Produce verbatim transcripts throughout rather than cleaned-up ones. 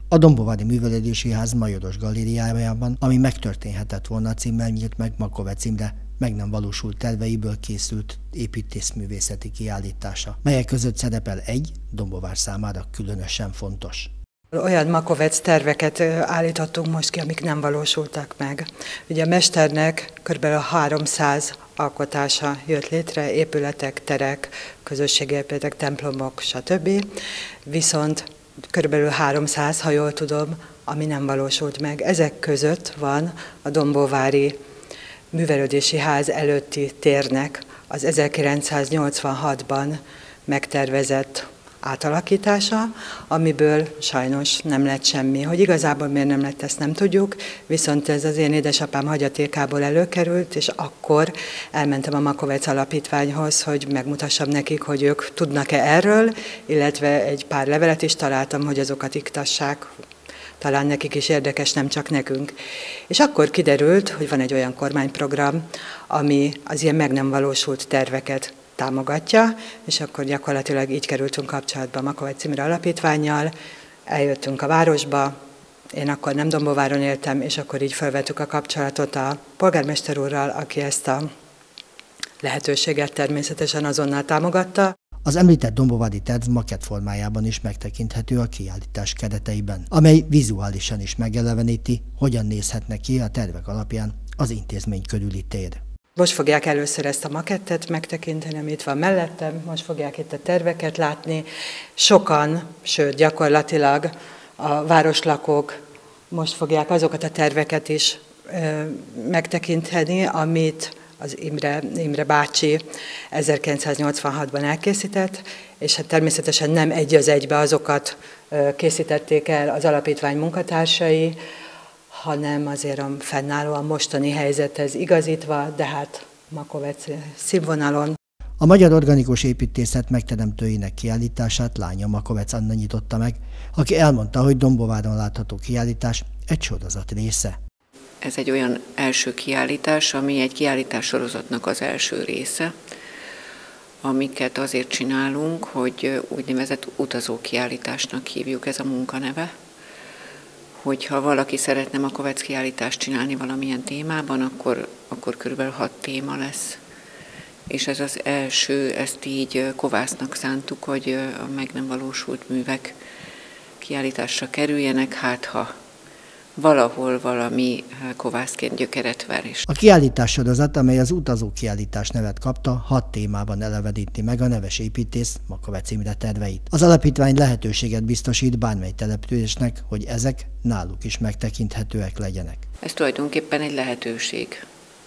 A Dombovári Művelődési Ház Majoros galériájában, ami megtörténhetett volna címmel nyílt meg Makovecz Imre meg nem valósult terveiből készült építészművészeti kiállítása, melyek között szerepel egy, Dombovár számára különösen fontos. Olyan Makovecz terveket állítottunk most ki, amik nem valósultak meg. Ugye a mesternek kb. háromszáz alkotása jött létre, épületek, terek, közösségi épületek, templomok, stb. Viszont körülbelül háromszáz, ha jól tudom, ami nem valósult meg. Ezek között van a Dombovári Művelődési Ház előtti térnek az ezerkilencszáznyolcvanhatban megtervezett átalakítása, amiből sajnos nem lett semmi. Hogy igazából miért nem lett, ezt nem tudjuk, viszont ez az én édesapám hagyatékából előkerült, és akkor elmentem a Makovecz Alapítványhoz, hogy megmutassam nekik, hogy ők tudnak-e erről, illetve egy pár levelet is találtam, hogy azokat iktassák, talán nekik is érdekes, nem csak nekünk. És akkor kiderült, hogy van egy olyan kormányprogram, ami az ilyen meg nem valósult terveket támogatja, és akkor gyakorlatilag így kerültünk kapcsolatba a Makovecz Imre Alapítvánnyal, eljöttünk a városba, én akkor nem Dombováron éltem, és akkor így felvettük a kapcsolatot a polgármester úrral, aki ezt a lehetőséget természetesen azonnal támogatta. Az említett dombovári terv makett formájában is megtekinthető a kiállítás kereteiben, amely vizuálisan is megeleveníti, hogyan nézhetne ki a tervek alapján az intézmény körüli tér. Most fogják először ezt a makettet megtekinteni, ami itt van mellettem, most fogják itt a terveket látni. Sokan, sőt gyakorlatilag a városlakók most fogják azokat a terveket is ö, megtekinteni, amit az Imre, Imre bácsi ezerkilencszáznyolcvanhatban elkészített, és hát természetesen nem egy az egybe azokat készítették el az alapítvány munkatársai, hanem azért a fennállóan mostani helyzethez igazítva, de hát Makovecz színvonalon. A magyar organikus építészet megteremtőinek kiállítását lánya Makovecz Anna nyitotta meg, aki elmondta, hogy Dombováron látható kiállítás egy sorozat része. Ez egy olyan első kiállítás, ami egy kiállítás sorozatnak az első része, amiket azért csinálunk, hogy úgynevezett utazókiállításnak hívjuk, ez a munkaneve. Hogyha valaki szeretne Makovecz kiállítást csinálni valamilyen témában, akkor, akkor körülbelül hat téma lesz. És ez az első, ezt így kovásznak szántuk, hogy a meg nem valósult művek kiállításra kerüljenek, hát ha valahol valami kovászként gyökeret ver is. A kiállítás sorozat, amely az utazókiállítás nevet kapta, hat témában eleveníti meg a neves építész Makovecz Imre terveit. Az alapítvány lehetőséget biztosít bármely településnek, hogy ezek náluk is megtekinthetőek legyenek. Ez tulajdonképpen egy lehetőség.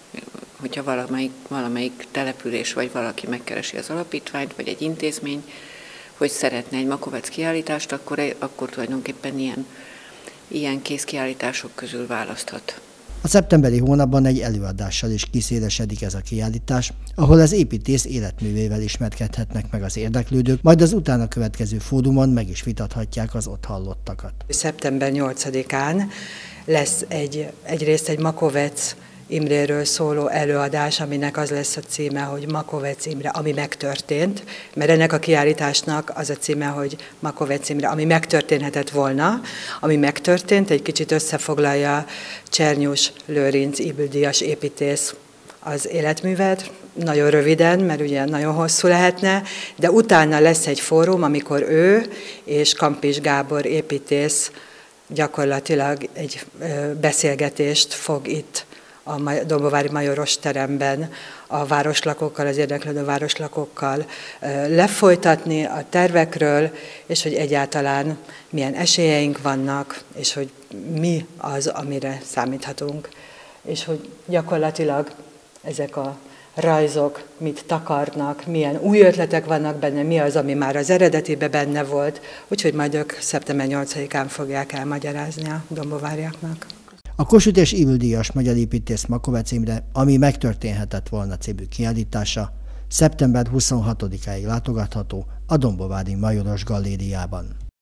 Hogyha valamelyik, valamelyik település vagy valaki megkeresi az alapítványt, vagy egy intézmény, hogy szeretne egy Makovecz kiállítást, akkor, akkor tulajdonképpen ilyen Ilyen kézkiállítások közül választhat. A szeptemberi hónapban egy előadással is kiszélesedik ez a kiállítás, ahol az építész életművével ismerkedhetnek meg az érdeklődők, majd az utána következő fórumon meg is vitathatják az ott hallottakat. szeptember nyolcadikán lesz egy, egyrészt egy Makovecz Imréről szóló előadás, aminek az lesz a címe, hogy Makovecz Imre, ami megtörtént, mert ennek a kiállításnak az a címe, hogy Makovecz Imre, ami megtörténhetett volna, ami megtörtént, egy kicsit összefoglalja Csernyus Lőrinc Ybl-díjas építész az életművet, nagyon röviden, mert ugye nagyon hosszú lehetne, de utána lesz egy fórum, amikor ő és Kampis Gábor építész gyakorlatilag egy beszélgetést fog itt a Dombovári Majoros teremben a városlakókkal, az érdeklődő városlakókkal lefolytatni a tervekről, és hogy egyáltalán milyen esélyeink vannak, és hogy mi az, amire számíthatunk. És hogy gyakorlatilag ezek a rajzok mit takarnak, milyen új ötletek vannak benne, mi az, ami már az eredetiben benne volt, úgyhogy majd ők szeptember nyolcadikán fogják elmagyarázni a dombováriaknak. A Kossuth és Ybl-díjas magyar építész Makovecz Imre, ami megtörténhetett volna című kiállítása, szeptember huszonhatodikáig látogatható a Dombovári Majoros galériában.